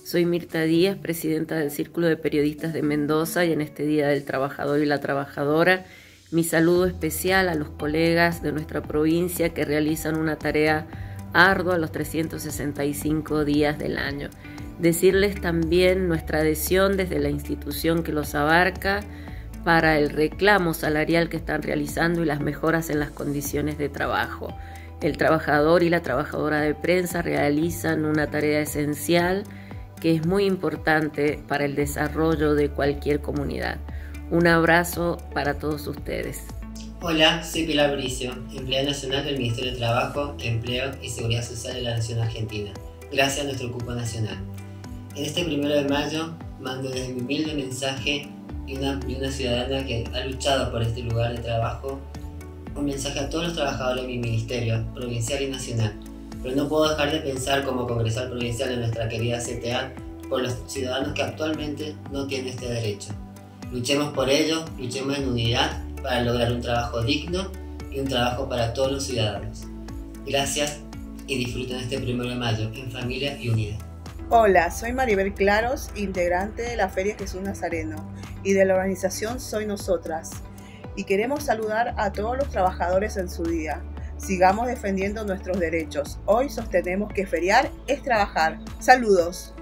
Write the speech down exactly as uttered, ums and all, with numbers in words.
Soy Mirta Díaz, presidenta del Círculo de Periodistas de Mendoza, y en este Día del Trabajador y la Trabajadora, mi saludo especial a los colegas de nuestra provincia que realizan una tarea ardua los trescientos sesenta y cinco días del año. Decirles también nuestra adhesión desde la institución que los abarca para el reclamo salarial que están realizando y las mejoras en las condiciones de trabajo. El trabajador y la trabajadora de prensa realizan una tarea esencial que es muy importante para el desarrollo de cualquier comunidad. Un abrazo para todos ustedes. Hola, soy Pilar Bricio, empleada nacional del Ministerio de Trabajo, Empleo y Seguridad Social de la Nación Argentina, gracias a nuestro cupo nacional. En este primero de mayo mando desde mi humilde mensaje y una, y una ciudadana que ha luchado por este lugar de trabajo, un mensaje a todos los trabajadores de mi ministerio, provincial y nacional. Pero no puedo dejar de pensar como congresal provincial de nuestra querida C T A por los ciudadanos que actualmente no tienen este derecho. Luchemos por ello, luchemos en unidad para lograr un trabajo digno y un trabajo para todos los ciudadanos. Gracias y disfruten este primero de mayo en familia y unidad. Hola, soy Maribel Claros, integrante de la Feria Jesús Nazareno y de la organización Soy Nosotras. Y queremos saludar a todos los trabajadores en su día. Sigamos defendiendo nuestros derechos. Hoy sostenemos que feriar es trabajar. Saludos.